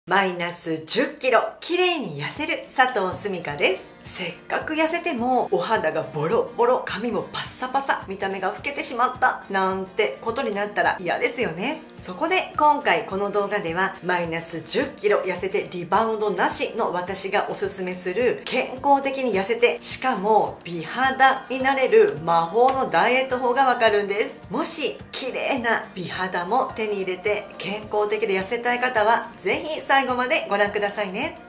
マイナス10キロ綺麗に痩せる佐藤すみかです。せっかく痩せてもお肌がボロボロ、髪もパッサパサ、見た目が老けてしまったなんてことになったら嫌ですよね。そこで今回この動画ではマイナス10キロ痩せてリバウンドなしの私がおすすめする健康的に痩せてしかも美肌になれる魔法のダイエット法がわかるんです。もし綺麗な美肌も手に入れて健康的で痩せたい方はぜひ最後までご覧くださいね。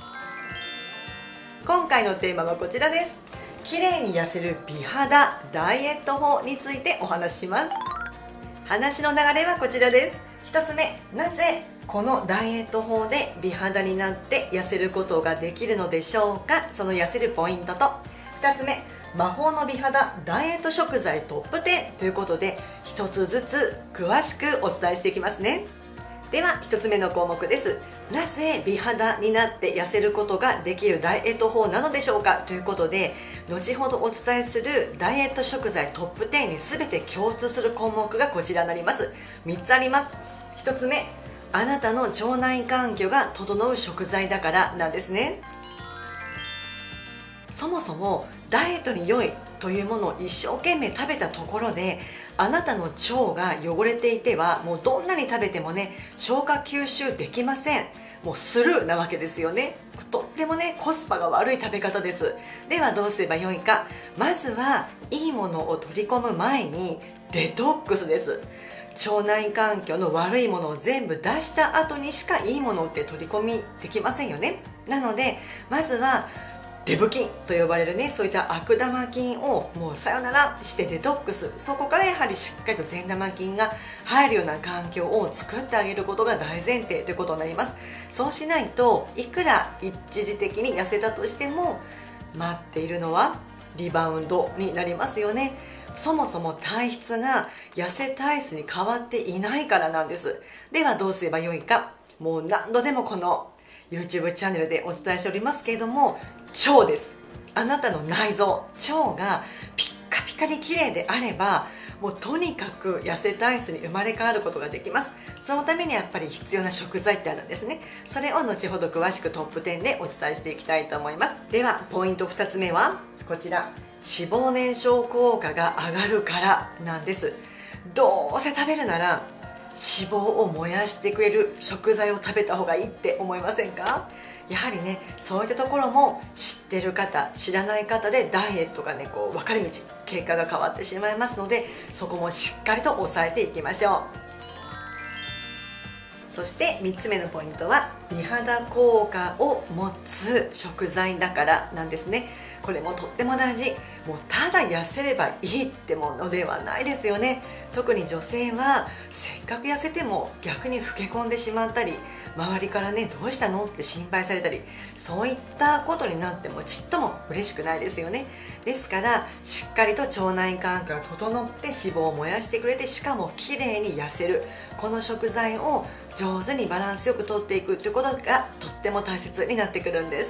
今回のテーマはこちらです。綺麗に痩せる美肌ダイエット法についてお話しします。話の流れはこちらです。1つ目、なぜこのダイエット法で美肌になって痩せることができるのでしょうか。その痩せるポイントと、2つ目、魔法の美肌ダイエット食材トップ10ということで1つずつ詳しくお伝えしていきますね。では1つ目の項目です。なぜ美肌になって痩せることができるダイエット法なのでしょうかということで、後ほどお伝えするダイエット食材トップ10に全て共通する項目がこちらになります。3つあります。1つ目、あなたの腸内環境が整う食材だからなんですね。そもそもダイエットに良いというものを一生懸命食べたところであなたの腸が汚れていてはもうどんなに食べてもね消化吸収できません。もうスルーなわけですよね。とってもねコスパが悪い食べ方です。ではどうすればよいか。まずはいいものを取り込む前にデトックスです。腸内環境の悪いものを全部出した後にしかいいものって取り込みできませんよね。なのでまずはデブ菌と呼ばれるねそういった悪玉菌をもうさよならしてデトックス、そこからやはりしっかりと善玉菌が入るような環境を作ってあげることが大前提ということになります。そうしないといくら一時的に痩せたとしても待っているのはリバウンドになりますよね。そもそも体質が痩せ体質に変わっていないからなんです。ではどうすればよいか。もう何度でもこの YouTube チャンネルでお伝えしておりますけれども、腸です。あなたの内臓、腸がピッカピカに綺麗であればもうとにかく痩せ体質に生まれ変わることができます。そのためにやっぱり必要な食材ってあるんですね。それを後ほど詳しくトップ10でお伝えしていきたいと思います。ではポイント2つ目はこちら、脂肪燃焼効果が上がるからなんです。どうせ食べるなら脂肪を燃やしてくれる食材を食べた方がいいって思いませんか。やはりねそういったところも知ってる方知らない方でダイエットがねこう分かれ道結果が変わってしまいますので、そこもしっかりと抑えていきましょう。そして3つ目のポイントは美肌効果を持つ食材だからなんですね。これもとっても大事。もうただ痩せればいいってものではないですよね。特に女性はせっかく痩せても逆に老け込んでしまったり、周りからねどうしたのって心配されたり、そういったことになってもちっとも嬉しくないですよね。ですからしっかりと腸内環境が整って脂肪を燃やしてくれて、しかも綺麗に痩せるこの食材を上手にバランスよくとっていくということがとっても大切になってくるんです。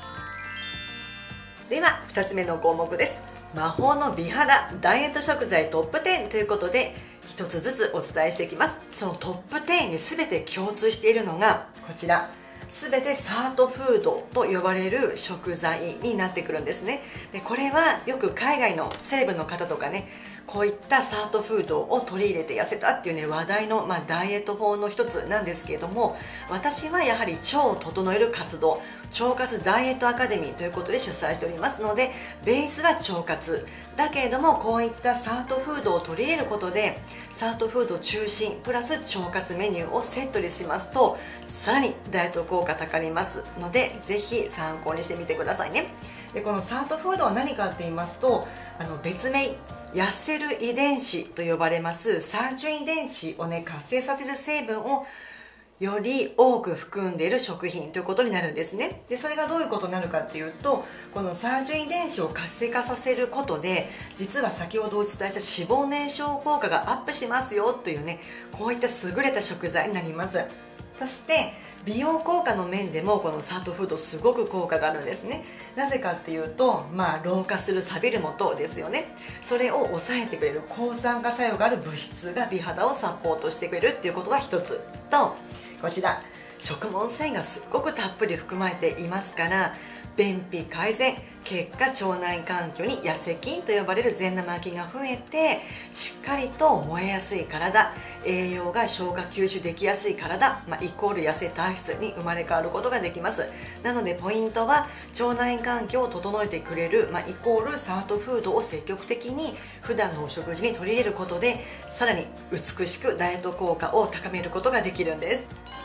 では2つ目の項目です。魔法の美肌ダイエット食材トップ10ということで1つずつお伝えしていきます。そのトップ10に全て共通しているのがこちら、全てサートフードと呼ばれる食材になってくるんですね。でこれはよく海外のセレブの方とかねこういったサートフードを取り入れて痩せたっていうね話題の、ダイエット法の一つなんですけれども、私はやはり腸を整える活動腸活ダイエットアカデミーということで主催しておりますので、ベースは腸活だけれどもこういったサートフードを取り入れることでサートフード中心プラス腸活メニューをセットにしますとさらにダイエット効果高まりますので、ぜひ参考にしてみてくださいね。でこのサートフードは何かって言いますと、別名痩せる遺伝子と呼ばれますサーチュイン遺伝子をね活性させる成分をより多く含んでいる食品ということになるんですね。でそれがどういうことになるかっていうと、このサーチュイン遺伝子を活性化させることで実は先ほどお伝えした脂肪燃焼効果がアップしますよというねこういった優れた食材になります。そして美容効果の面でもこのサートフードすごく効果があるんですね。なぜかっていうと、老化する錆びる元ですよね。それを抑えてくれる抗酸化作用がある物質が美肌をサポートしてくれるっていうことが一つと、こちら食物繊維がすっごくたっぷり含まれていますから、便秘改善、結果腸内環境に痩せ菌と呼ばれる善玉菌が増えて、しっかりと燃えやすい体、栄養が消化吸収できやすい体、イコール痩せ体質に生まれ変わることができます。なのでポイントは、腸内環境を整えてくれる、イコールサートフードを積極的に普段のお食事に取り入れることで、さらに美しくダイエット効果を高めることができるんです。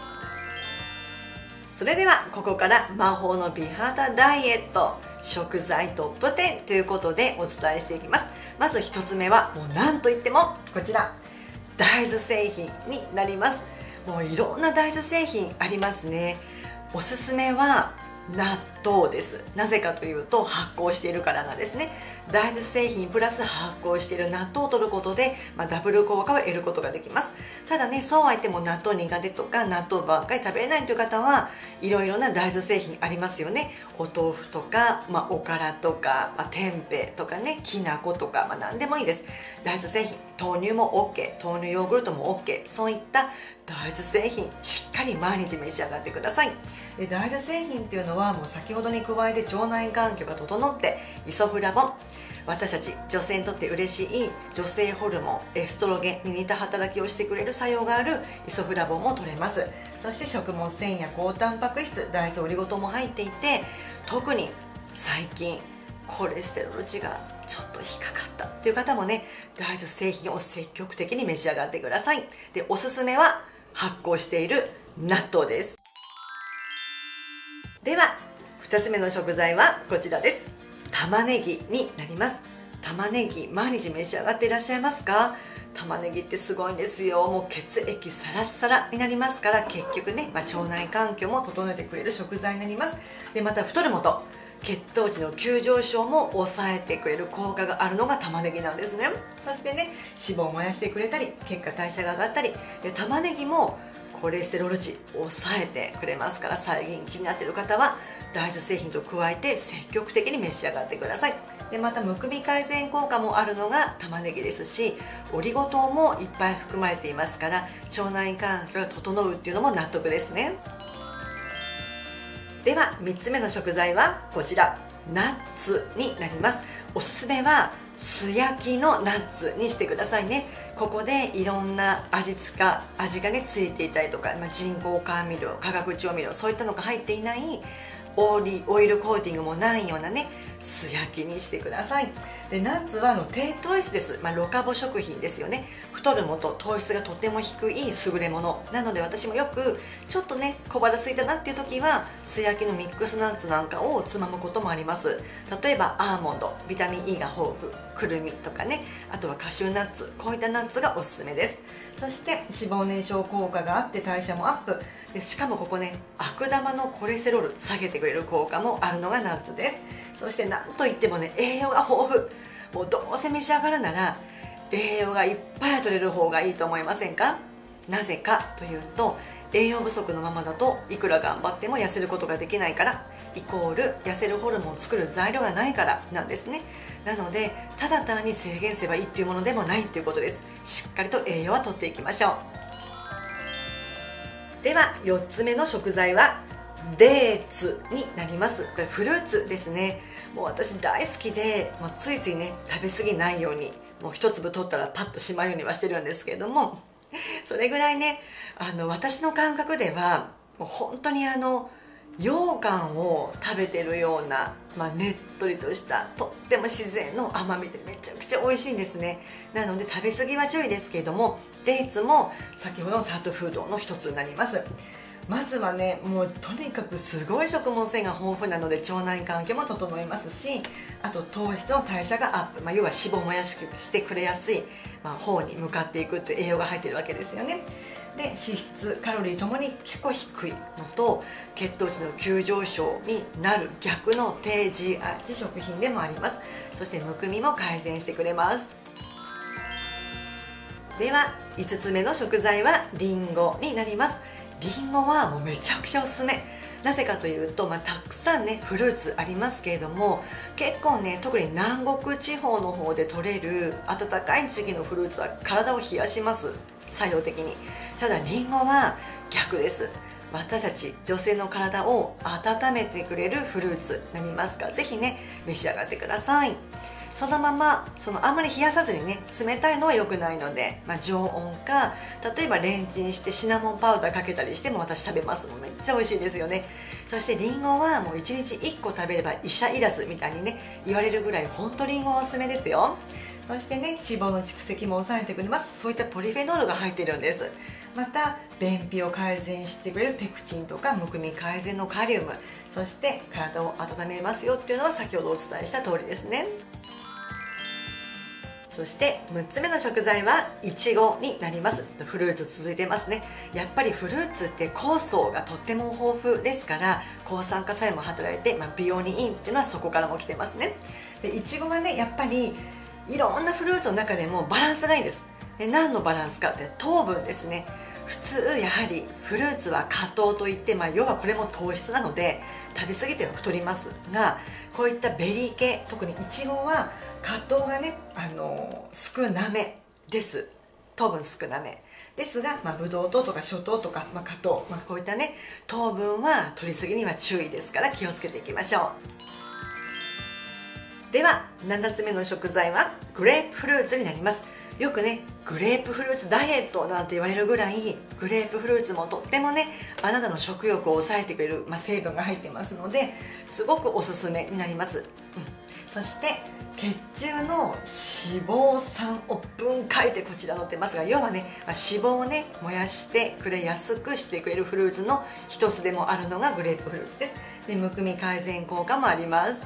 それではここから魔法の美肌ダイエット食材トップ10ということでお伝えしていきます。まず1つ目はもう何といってもこちら、大豆製品になります。もういろんな大豆製品ありますね。おすすめは納豆です。なぜかというと発酵しているからなんですね。大豆製品プラス発酵している納豆を取ることで、ダブル効果を得ることができます。ただね、そうは言っても納豆苦手とか納豆ばっかり食べれないという方はいろいろな大豆製品ありますよね。お豆腐とか、おからとか、tempehとかね、きな粉とか、何でもいいです。大豆製品、豆乳も OK、豆乳ヨーグルトも OK、そういった大豆製品しっかり毎日召し上がってください。で、大豆製品っていうのはもう先ほどに加えて腸内環境が整ってイソフラボン、私たち女性にとって嬉しい女性ホルモンエストロゲンに似た働きをしてくれる作用があるイソフラボンも取れます。そして食物繊維や高タンパク質、大豆オリゴ糖も入っていて、特に最近コレステロール値がちょっと引っかかったという方もね、大豆製品を積極的に召し上がってください。で、おすすめは発酵している納豆です。では2つ目の食材はこちらです。玉ねぎになります。玉ねぎ毎日召し上がっていらっしゃいますか？玉ねぎってすごいんですよ。もう血液サラッサラになりますから、結局ね、腸内環境も整えてくれる食材になります。で、また太るもと、血糖値の急上昇も抑えてくれる効果があるのが玉ねぎなんですね。そしてね、脂肪を燃やしてくれたり、結果代謝が上がったり、で玉ねぎもコレステロール値を抑えてくれますから、最近気になっている方は大豆製品と加えて積極的に召し上がってください。で、またむくみ改善効果もあるのが玉ねぎですし、オリゴ糖もいっぱい含まれていますから、腸内環境が整うっていうのも納得ですね。では3つ目の食材はこちら、ナッツになります。おすすめは素焼きのナッツにしてくださいね。ここでいろんな味がねついていたりとか、人工甘味料、化学調味料、そういったのが入っていないオイルコーティングもないようなね、素焼きにしてください。で、ナッツは低糖質です。ロカボ食品ですよね。太るもと糖質がとても低い優れものなので、私もよくちょっとね小腹空いたなっていう時は素焼きのミックスナッツなんかをつまむこともあります。例えばアーモンド、ビタミン E が豊富、くるみとかね、あとはカシューナッツ、こういったナッツがおすすめです。そして脂肪燃焼効果があって代謝もアップで、しかもここね、悪玉のコレステロール下げてくれる効果もあるのがナッツです。そしてなんといってもね、栄養が豊富。もうどうせ召し上がるなら栄養がいっぱい取れる方がいいと思いませんか？なぜかというと、栄養不足のままだといくら頑張っても痩せることができないから、イコール痩せるホルモンを作る材料がないからなんですね。なのでただ単に制限すればいいっていうものでもないということです。しっかりと栄養は取っていきましょう。では4つ目の食材はデーツになります。これフルーツですね。もう私大好きで、ついついね食べ過ぎないように、もう一粒取ったらパッとしまうようにはしてるんですけれども、それぐらいね、私の感覚ではもう本当に羊羹を食べてるような、ねっとりとしたとっても自然の甘みでめちゃくちゃ美味しいんですね。なので食べ過ぎは注意ですけれども、デーツも先ほどのサートフードの一つになります。まずはね、もうとにかくすごい食物繊維が豊富なので腸内環境も整いますし、あと糖質の代謝がアップ、要は脂肪を燃やしてくれやすい、方に向かっていくという栄養が入っているわけですよね。で、脂質カロリーともに結構低いのと、血糖値の急上昇になる逆の低 GI 値食品でもあります。そしてむくみも改善してくれます。では5つ目の食材はリンゴになります。リンゴはもうめちゃくちゃおすすめ。なぜかというと、たくさんねフルーツありますけれども、結構ね特に南国地方の方で取れる暖かい時期のフルーツは体を冷やします、作用的に。ただリンゴは逆です。 私たち女性の体を温めてくれるフルーツになりますから、ぜひね召し上がってください。そのままあんまり冷やさずにね、冷たいのは良くないので、常温か、例えばレンチンしてシナモンパウダーかけたりしても私食べます。もうめっちゃ美味しいですよね。そしてリンゴはもう1日1個食べれば医者いらずみたいにね言われるぐらい、本当リンゴはおすすめですよ。そしてね、脂肪の蓄積も抑えてくれます。そういったポリフェノールが入っているんです。また便秘を改善してくれるペクチンとかむくみ改善のカリウム、そして体を温めますよっていうのは先ほどお伝えした通りですね。そして6つ目の食材はいちごになります。フルーツ続いてますね。やっぱりフルーツって酵素がとっても豊富ですから、抗酸化作用も働いて、美容にいいっていうのはそこからも来てますね。でいちごはね、やっぱりいろんなフルーツの中でもバランスがいいんです。で何のバランスかって糖分ですね。普通やはりフルーツは果糖といって、要はこれも糖質なので食べ過ぎては太りますが、こういったベリー系、特にいちごは果糖がね、少なめです。糖分少なめですが、ブドウ糖とかショ糖とか、果糖、こういったね糖分は取りすぎには注意ですから、気をつけていきましょう。では7つ目の食材はグレープフルーツになります。よくねグレープフルーツダイエットなんて言われるぐらい、グレープフルーツもとってもねあなたの食欲を抑えてくれる、成分が入ってますので、すごくおすすめになります。そして血中の脂肪酸を分解ってこちら載ってますが、要はね、脂肪をね燃やしてくれやすくしてくれるフルーツの一つでもあるのがグレープフルーツです。でむくみ改善効果もあります。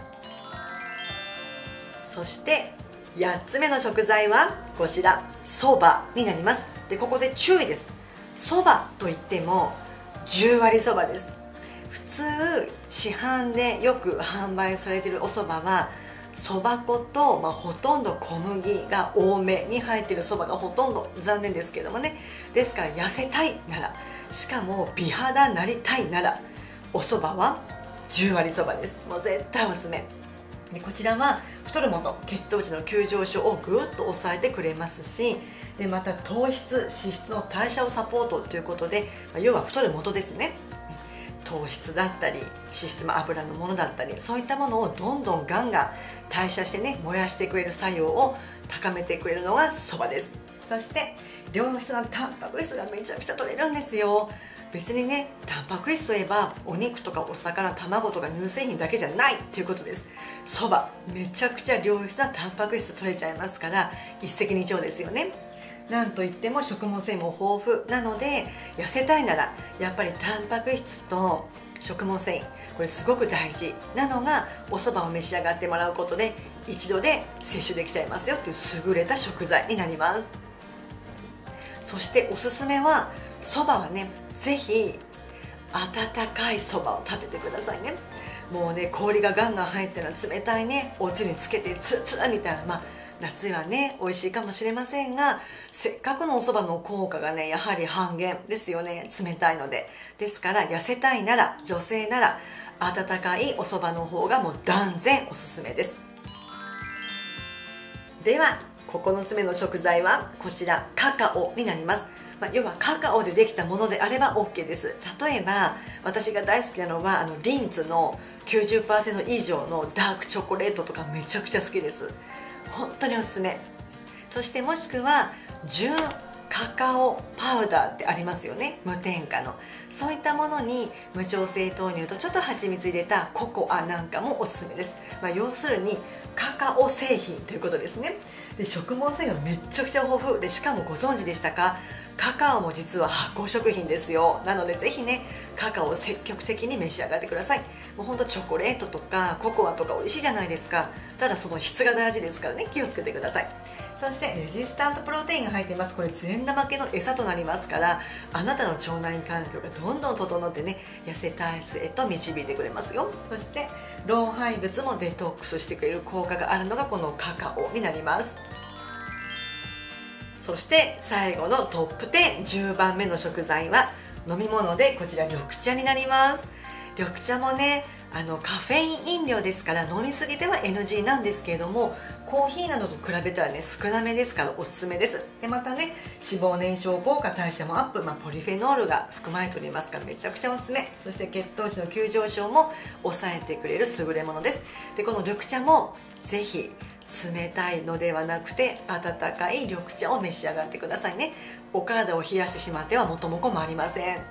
そして8つ目の食材はこちら、そばになります。でここで注意です。そばといっても10割そばです。普通市販でよく販売されているおそばはそば粉と、ほとんど小麦が多めに入っているそばがほとんど、残念ですけどもね。ですから痩せたいなら、しかも美肌になりたいなら、おそばは10割そばです。もう絶対おすすめで、こちらは太るもの、血糖値の急上昇をぐっと抑えてくれますし、でまた糖質脂質の代謝をサポートということで、要は太る元ですね。糖質だったり脂質も油のものだったり、そういったものをどんどんガンガン代謝してね燃やしてくれる作用を高めてくれるのがそばです。そして良質なタンパク質がめちゃくちゃ取れるんですよ。別にねタンパク質といえばお肉とかお魚、卵とか乳製品だけじゃないっていうことです。そばめちゃくちゃ良質なタンパク質取れちゃいますから、一石二鳥ですよね。なんといっても食物繊維も豊富なので、痩せたいならやっぱりタンパク質と食物繊維、これすごく大事なのがお蕎麦を召し上がってもらうことで一度で摂取できちゃいますよという優れた食材になります。そしておすすめは、蕎麦はねぜひ温かい蕎麦を食べてくださいね。もうね氷がガンガン入ってるのは冷たいねおつゆにつけてツルツルみたいな、夏はね美味しいかもしれませんが、せっかくのお蕎麦の効果がねやはり半減ですよね、冷たいので。ですから痩せたいなら、女性なら温かいお蕎麦の方がもう断然おすすめです。では9つ目の食材はこちら、カカオになります。要はカカオでできたものであれば OK です。例えば私が大好きなのはリンツの 90% 以上のダークチョコレートとかめちゃくちゃ好きです。本当におすすめ。そしてもしくは純カカオパウダーってありますよね、無添加の。そういったものに無調整豆乳とちょっと蜂蜜入れたココアなんかもおすすめです。要するにカカオ製品ということですね。で食物繊維がめっちゃくちゃ豊富で、しかもご存知でしたか、カカオも実は発酵食品ですよ。なのでぜひねカカオを積極的に召し上がってください。もうほんとチョコレートとかココアとか美味しいじゃないですか。ただその質が大事ですからね、気をつけてください。そしてレジスタントプロテインが入っています。これ善玉系の餌となりますから、あなたの腸内環境がどんどん整ってね痩せ体質へと導いてくれますよ。そして老廃物もデトックスしてくれる効果があるのがこのカカオになります。そして最後のトップ10、10番目の食材は飲み物でこちら緑茶になります。緑茶もねカフェイン飲料ですから飲みすぎては NG なんですけれども、コーヒーなどと比べたらね少なめですからおすすめです。でまたね、脂肪燃焼効果、代謝もアップ、ポリフェノールが含まれておりますからめちゃくちゃおすすめ。そして血糖値の急上昇も抑えてくれる優れものです。でこの緑茶もぜひ冷たいのではなくて温かい緑茶を召し上がってくださいね。お体を冷やしてしまっては元も子もありません。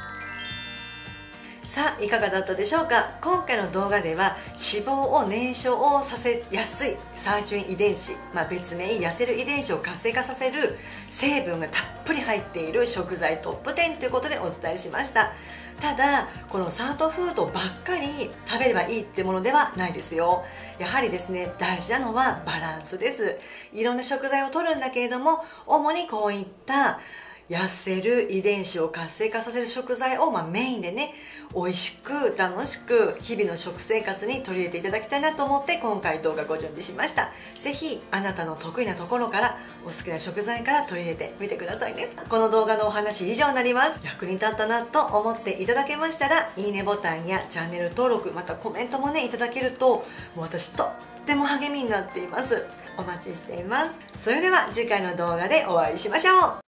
さあいかがだったでしょうか。今回の動画では脂肪を燃焼をさせやすいサーチュイン遺伝子、別名痩せる遺伝子を活性化させる成分がたっぷり入っている食材トップ10ということでお伝えしました。ただこのサードフードばっかり食べればいいってものではないですよ。やはりですね、大事なのはバランスです。いろんな食材を摂るんだけれども、主にこういった痩せる遺伝子を活性化させる食材をメインでね、美味しく楽しく日々の食生活に取り入れていただきたいなと思って今回動画ご準備しました。ぜひあなたの得意なところからお好きな食材から取り入れてみてくださいね。この動画のお話以上になります。役に立ったなと思っていただけましたらいいねボタンやチャンネル登録、またコメントもねいただけるともう私とっても励みになっています。お待ちしています。それでは次回の動画でお会いしましょう。